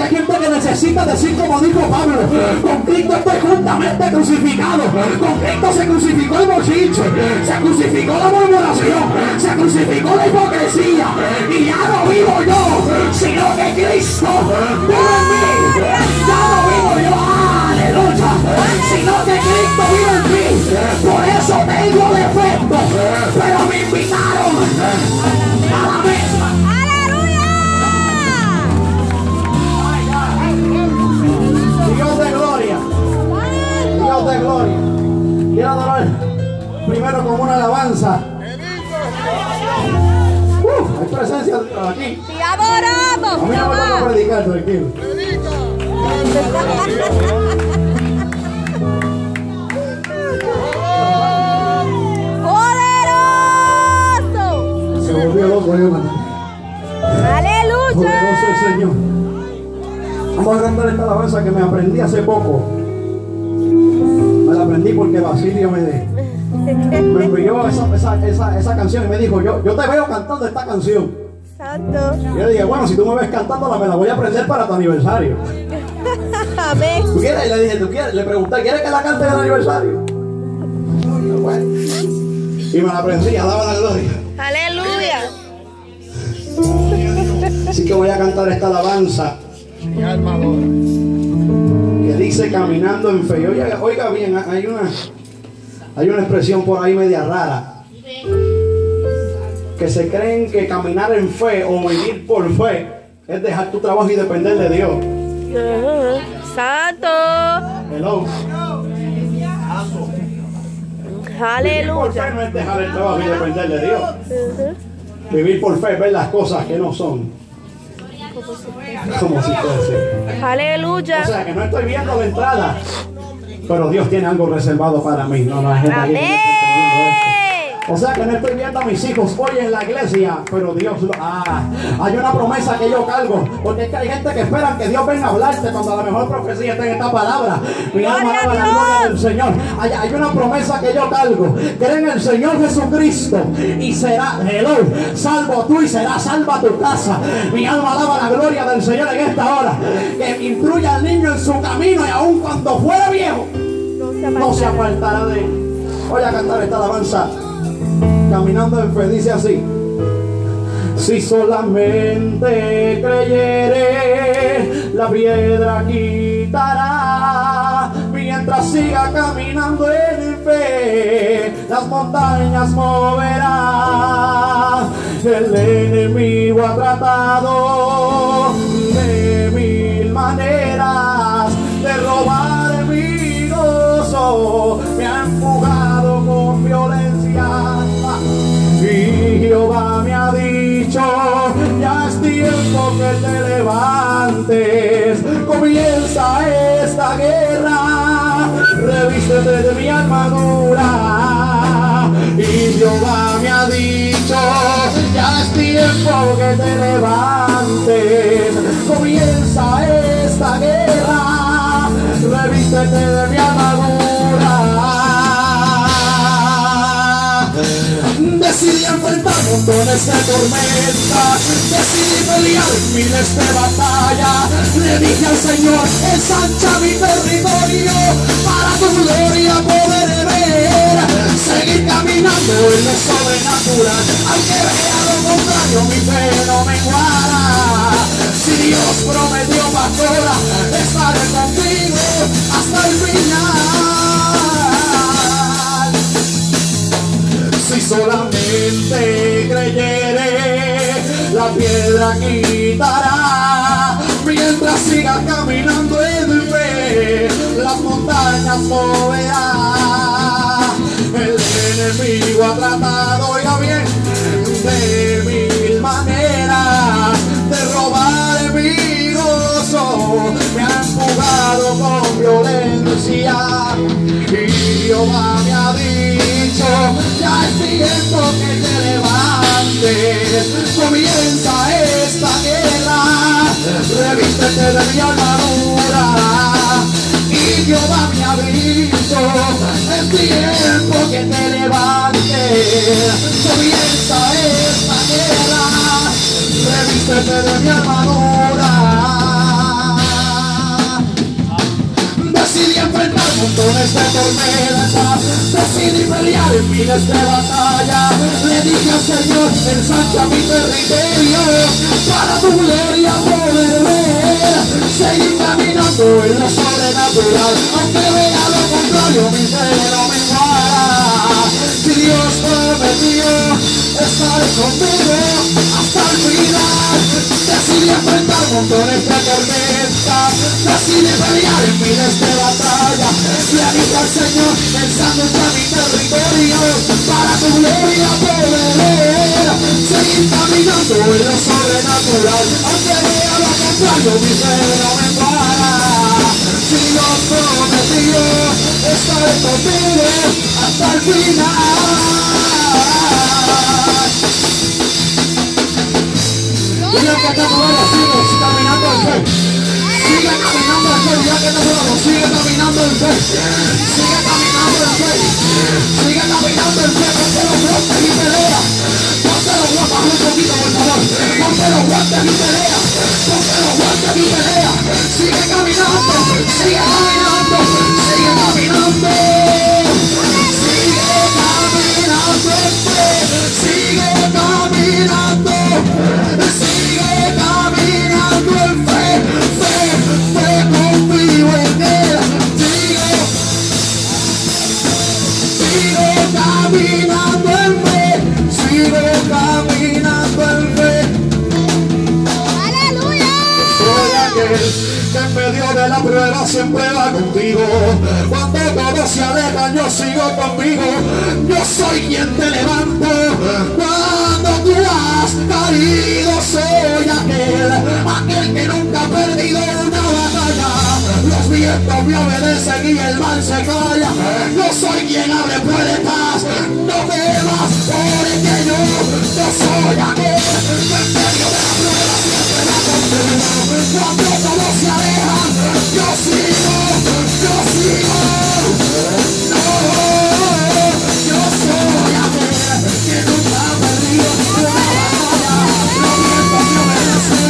hay gente que necesita decir como dijo Pablo: con Cristo estoy juntamente crucificado. Con Cristo se crucificó el bochinche, se crucificó la murmuración, se crucificó la hipocresía. Y ya no vivo yo, sino que Cristo vive en mí. Ya no vivo yo, aleluya, sino que Cristo vive en mí. Por eso tengo defecto, pero me invitaron a la mesa. Dios de gloria, Dios de gloria. Quiero adorar primero con una alabanza. Hay presencia de Dios aquí. ¡Te adoramos! A mí no me van a predicar, tranquilo. ¡Poderoso! Se volvió loco, hermano. ¡Aleluya! Poderoso el Señor. Vamos a cantar esta alabanza que me aprendí hace poco. Me la aprendí porque Basilio me envió esa canción y me dijo: yo te veo cantando esta canción. Santo. Y yo le dije: bueno, si tú me ves cantándola, me la voy a aprender para tu aniversario. Amén. ¿Tú quieres? Y le dije: ¿tú quieres? Le pregunté: ¿quieres que la cante en el aniversario? Bueno. Y me la aprendí, alaba la gloria. Aleluya. Así que voy a cantar esta alabanza que dice: caminando en fe. Oiga bien, hay una expresión por ahí media rara, que se creen que caminar en fe o vivir por fe es dejar tu trabajo y depender de Dios. Santo. Hello. Vivir por fe Aleluya. no es dejar el trabajo y depender de Dios. Vivir por fe es ver las cosas que no son como si fuese. Aleluya. O sea, que no estoy viendo la entrada, pero Dios tiene algo reservado para mí. No, hay gente aquí que no está entendiendo esto. O sea, que no estoy viendo a mis hijos hoy en la iglesia, pero Dios hay una promesa que yo cargo, porque es que hay gente que espera que Dios venga a hablarte cuando la mejor profecía está en esta palabra. Mi alma alaba la gloria del Señor. Hay una promesa que yo cargo: cree en el Señor Jesucristo y será, hello, salvo tú y será salva tu casa. Mi alma alaba la gloria del Señor en esta hora. Que instruya al niño en su camino, y aun cuando fuere viejo no se apartará de él. Voy a cantar esta alabanza. Caminando en fe, dice así: si solamente creyere, la piedra quitará. Mientras siga caminando en fe, las montañas moverá. El enemigo ha tratado de mil maneras de robar mi gozo, me ha empujado con violencia. Y Jehová me ha dicho: ya es tiempo que te levantes, comienza esta guerra, revístete de mi armadura. Y Jehová me ha dicho: ya es tiempo que te levantes, comienza esta guerra, revístete de mi armadura. Decidí enfrentar montones de tormenta, decidí pelear miles de batallas. Le dije al Señor: ensancha mi territorio, para tu gloria poder ver, seguir caminando en lo sobrenatural. Aunque vea lo contrario, mi fe no menguará. Si Dios prometió, pastora, estaré contigo hasta el final. Si solamente creyere, la piedra quitará. Mientras siga caminando en fe, las montañas moverá. El enemigo ha tratado, oiga bien, de mil maneras de robar mi gozo, me ha empujado con violencia. Y Jehová me ha dicho: ya es tiempo que te levantes, comienza esta guerra, revístete de mi armadura. Y Jehová me ha dicho: es tiempo que te levantes, comienza esta guerra, revístete de mi armadura. montones de tormentas, decidí pelear en miles de batalla. Le dije al Señor, ensancha mi territorio, para tu gloria poder ver. Seguir caminando en lo sobrenatural, aunque vea lo contrario, mi fe no me para. Si Dios prometió estar conmigo hasta el final, decidí enfrentar montones de tormentas, decidí pelear en miles de batallas. Le dije al Señor, ensancha mi territorio, para tu gloria poder ver. Seguir caminando en lo sobrenatural, aunque vea lo contrario, mi fe no me para. Si Dios prometió estar conmigo hasta el final. Y ya que está todo, sigue caminando en fe. Sigue caminando en fe, ya que está todo, sigue caminando en fe. Sigue caminando en fe. Sigue caminando en fe, ponte los guantes y pelea. Ponte los guantes un poquito, por favor. Ponte los guantes y pelea. Ponte los guantes y pelea. Sigue caminando, sigue caminando, sigue caminando. Sigue caminando en fe. Sigue caminando. Sigue caminando en fe. Fe confío en él. Sigue caminando en fe. Sigue caminando en fe. Que en medio de la prueba siempre va contigo. Cuando todos se alejan, yo sigo conmigo. Yo soy quien te levanto. Cuando tú has caído, soy aquel que nunca ha perdido una batalla. Los vientos me obedecen y el mal se calla. Yo soy quien abre puertas. No temas, porque yo soy aquel que en medio de la prueba siempre va contigo. Cuando todos se alejan, yo sigo. No, yo soy aquel que nunca ha perdido una batalla. Los vientos me obedecen.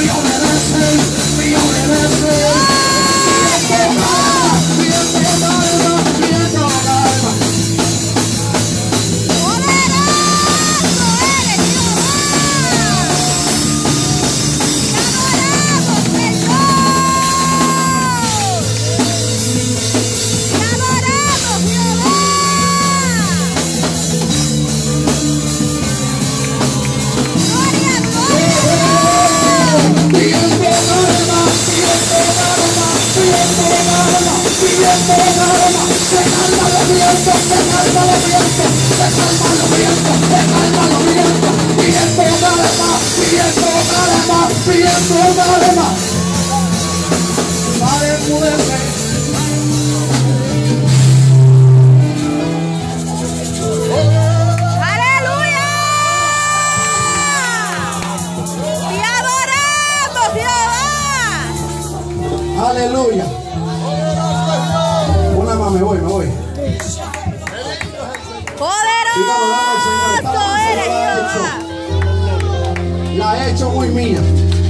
Viento calma. Aleluya. Una más, me voy. Poderoso eres, Jehová. La he hecho muy mía.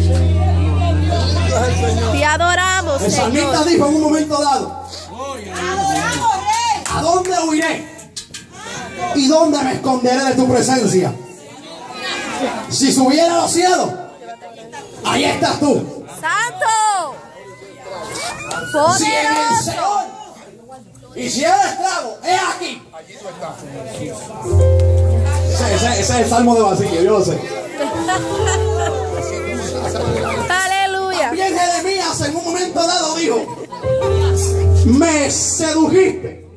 Te adoramos, El salmista Señor. dijo en un momento dado: ¿a dónde huiré? ¿Y dónde me esconderé de tu presencia? Si subiera a los cielos, ahí estás tú. Santo. Si en el Poderoso. Señor y si eres esclavo, es aquí. Ese es el salmo de Basilio, yo lo sé. Aleluya. También Jeremías en un momento dado dijo: me sedujiste,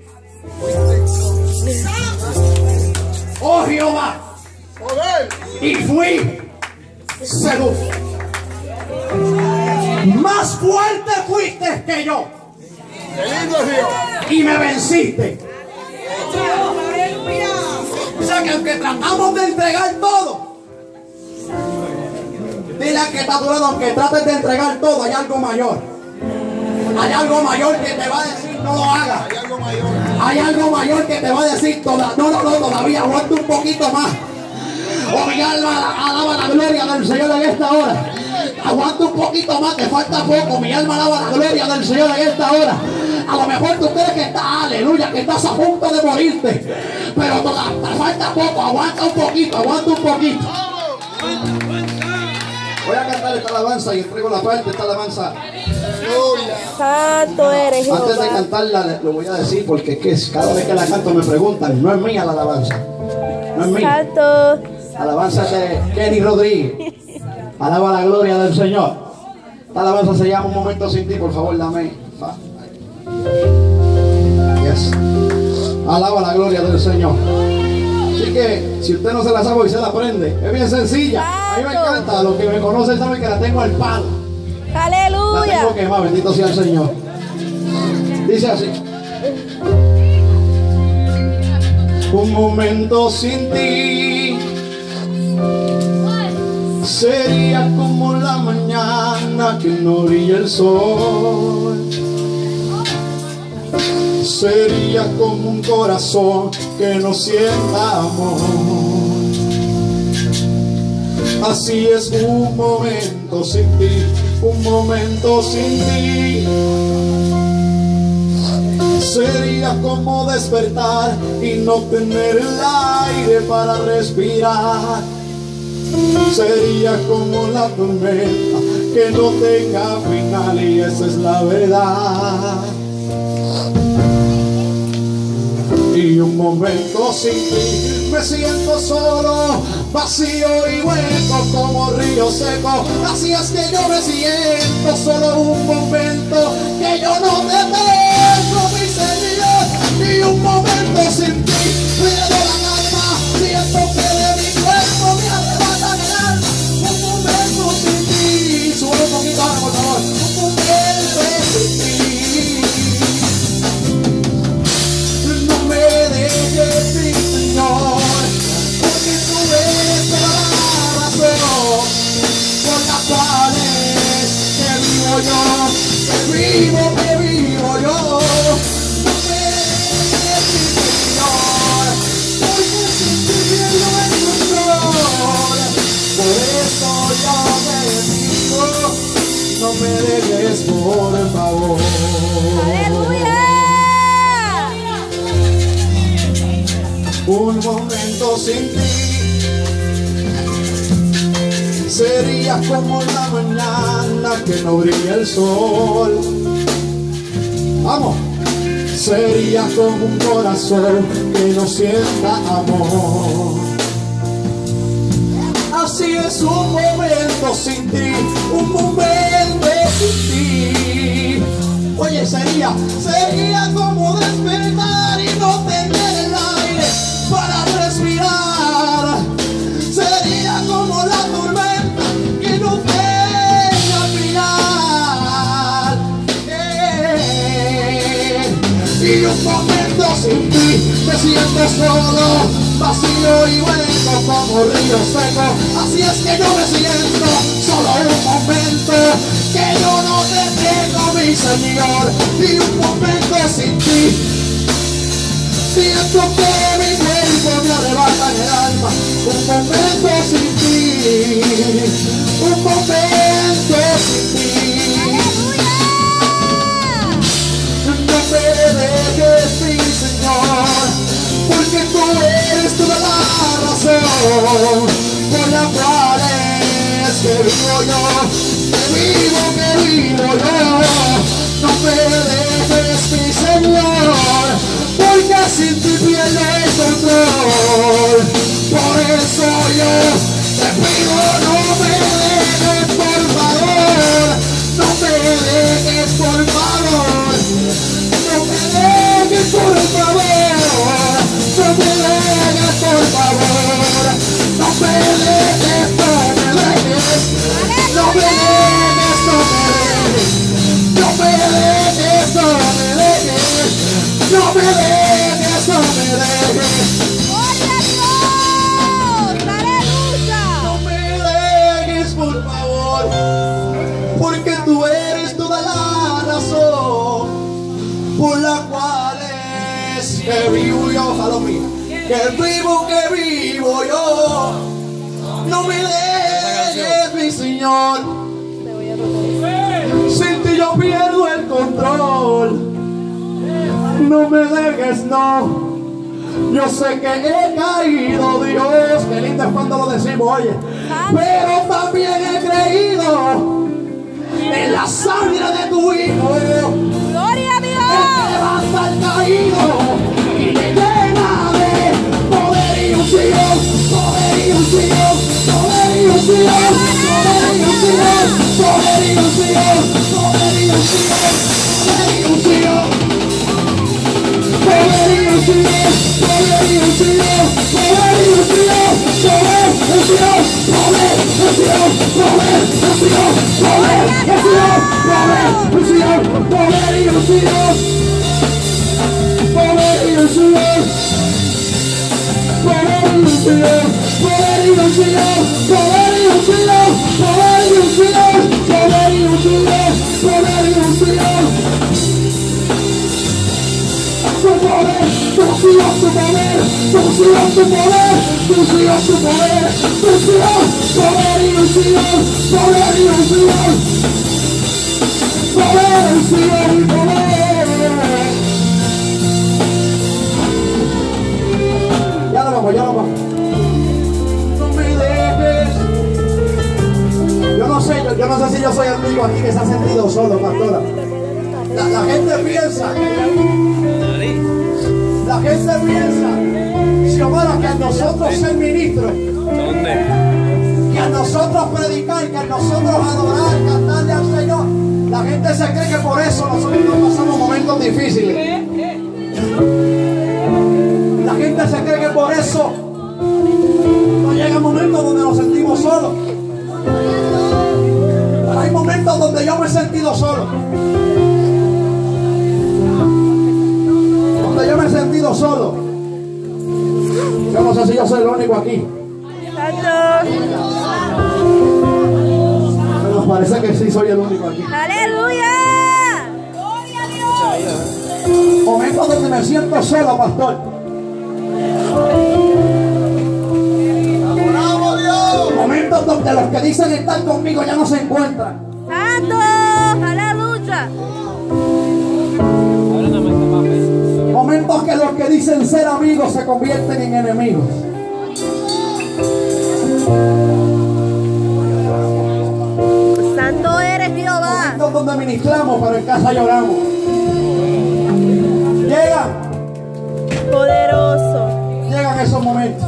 oh Jehová, y fui seducido. Más fuerte fuiste que yo y me venciste. O sea que aunque tratamos de entregar todo, dile al que está a tu lado, aunque trates de entregar todo, hay algo mayor. Hay algo mayor que te va a decir: no lo hagas. Hay algo mayor que te va a decir: todavía aguanta un poquito más. Oh, mi alma alaba la gloria del Señor en esta hora. Aguanta un poquito más, te falta poco. Mi alma alaba la gloria del Señor en esta hora. A lo mejor tú crees que sientas que estás a punto de morirte, pero te falta poco, aguanta un poquito, aguanta un poquito. Voy a cantar esta alabanza y entrego la parte de esta alabanza. Santo eres Jehová. Antes de cantarla, lo voy a decir porque es que cada vez que la canto me preguntan, no es mía la alabanza. No es mía. Santo. La alabanza es de Kenny Rodríguez. Alaba la gloria del Señor. Esta alabanza se llama Un Momento Sin Ti. Por favor, dame. Yes. Alaba la gloria del Señor. Así que si usted no se la sabe y se la aprende, es bien sencilla. A mí me encanta. Los que me conocen saben que la tengo al palo. La Aleluya. tengo quemada, bendito sea el Señor. Dice así. Un momento sin ti sería como la mañana que no brilla el sol. Sería como un corazón que no sienta amor. Así es un momento sin ti, un momento sin ti. Sería como despertar y no tener el aire para respirar. Sería como la tormenta que no tenga final, y esa es la verdad. Y un momento sin ti me siento solo, vacío y hueco como río seco. Así es que yo me siento solo un momento que yo no te tengo, mi Señor. Y un momento sin ti me da el alma, siento que de mi cuerpo me arrebata el alma. Un momento sin ti, sube un poquito ahora, por favor. Un momento sin ti. No me dejes, mi Señor, porque tú eres toda la razón por la cual es que vivo yo, que vivo yo. No me dejes, mi Señor, porque sin ti pierdo el control. Por eso yo te digo, no me dejes, por favor. Aleluya. Un momento sin ti sería como la mañana que no brilla el sol. Vamos. Sería como un corazón que no sienta amor. Así es un momento sin ti, un momento sin ti. Oye, sería como despertar y no tener el aire para respirar. Sería como la tormenta que no tenga final. Y un momento sin ti me siento solo, vacío y hueco como río seco. Así es que yo me siento solo un momento que yo no te tengo, mi Señor. Y un momento sin ti siento que mi cuerpo me arrebata en el alma. Un momento sin ti, un momento sin ti. No me dejes, mi Señor, porque tú eres toda la razón por la cual es que vivo yo, que vivo yo. No me dejes, mi Señor, porque sin ti pierdo el control. Por eso yo te pido, no me dejes, por favor. No me dejes, por favor. No me dejes, por favor. No me dejes, por favor. No me dejes, no me dejes. No me dejes, no me dejes. No me dejes, no me dejes. No me dejes, no me dejes. ¡Gloria a Dios! ¡Aleluya! No me dejes, por favor, porque tú eres toda la razón por la cual es que vivo yo, ojalá mía, que vivo yo. No me dejes, mi Señor, sin ti yo pierdo el control. No me dejes, no. Yo sé que he caído, Dios. Qué lindo es cuando lo decimos, oye. Pero también he creído en la sangre de tu Hijo. Gloria a Él Dios. levanta al caído y le llena de poder y unción, poder y unción, poder y unción, poder y unción, poder y unción, poder y unción, poder y unción, poder y unción, poder y unción, poder y unción, poder, unción, poder, unción, poder, unción, poder, unción, poder, unción, poder y unción, poder y unción, poder y unción, poder y unción, poder y unción, poder y unción, poder y unción, poder y unción. Su poder, tu unción, tu poder, tu unción, tu poder, tu unción, tu poder, tu unción, poder y unción, poder y unción, poder, unción y poder. Ya lo vamos, ya lo vamos. No me dejes. Yo no sé si yo soy el único aquí que se ha sentido solo, pastora. La gente piensa, Xiomara, que a nosotros ser ministros, que a nosotros predicar, que a nosotros adorar, cantarle al Señor, la gente se cree que por eso nosotros no pasamos momentos difíciles. La gente se cree que por eso no llega momentos donde nos sentimos solos. Pero hay momentos donde yo me he sentido solo. Donde yo me he sentido solo. Yo no sé si yo soy el único aquí. Pero parece que sí soy el único aquí. Aleluya. Gloria a Dios. Momentos donde me siento solo, pastor. ¡Adoramos Dios! Momentos donde los que dicen estar conmigo ya no se encuentran. Santo. Aleluya. Momentos que los que dicen ser amigos se convierten en enemigos. Santo eres Jehová. Momentos donde ministramos, pero en casa lloramos. Llegan esos momentos.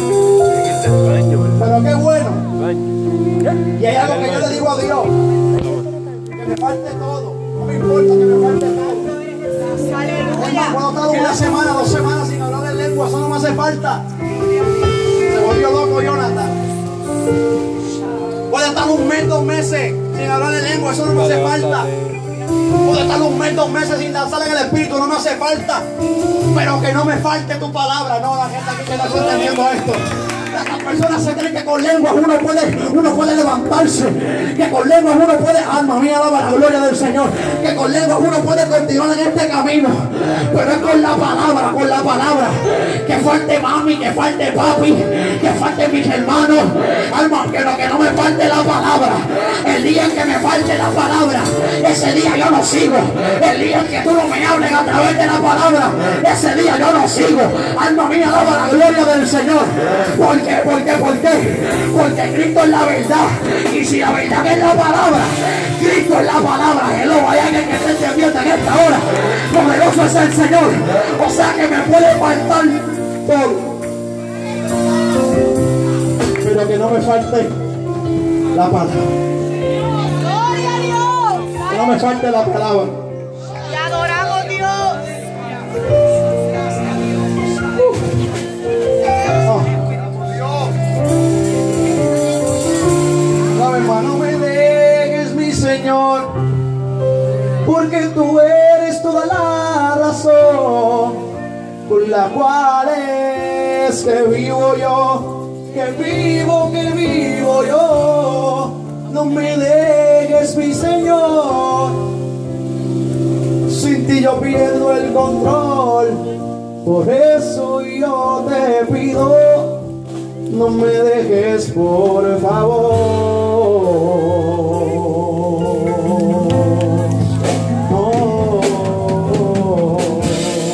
Pero qué bueno. Y hay algo que yo le digo a Dios: que me falte todo. No me importa que me falte todo. Puedo estar una semana, 2 semanas sin hablar en lengua, eso no me hace falta. Se volvió loco Jonathan. Puede estar 1 mes, 2 meses sin hablar en lengua, eso no me hace falta. Puede estar 1 mes, 2 meses sin danzar en el espíritu, no me hace falta. Pero que no me falte tu palabra. No, la gente aquí que no está entendiendo esto. Las personas se creen que con lenguas uno puede levantarse, que con lenguas uno puede, alma mía, alaba la gloria del Señor, que con lenguas uno puede continuar en este camino, pero es con la palabra, que falte mami, que falte papi, que falte mis hermanos, alma, que no me falte la palabra. El día en que me falte la palabra, ese día yo no sigo. El día en que tú no me hables a través de la palabra, ese día yo no sigo. Alma mía, alaba la gloria del Señor. ¿Por qué? Porque Cristo es la verdad. Y si la verdad es la palabra, Cristo es la palabra. Hello, hay alguien que se despierta en esta hora. Poderoso es el Señor. O sea que me puede faltar todo, pero que no me falte la palabra. Gloria a Dios. Que no me falte la palabra. Te adoramos, Dios. No me dejes, mi Señor, porque tú eres toda la razón por la cual es que vivo yo, que vivo yo. No me dejes, mi Señor, sin ti yo pierdo el control. Por eso yo te pido, no me dejes, por favor. No.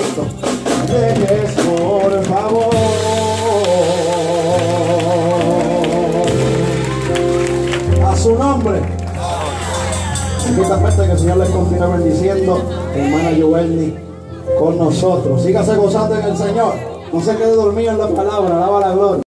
Santo. Dejes por favor. A su nombre. En esta parte que el Señor les continúe bendiciendo. Hermana Joelny con nosotros. Sígase gozando en el Señor. No se quede dormido en la palabra. Alaba la gloria.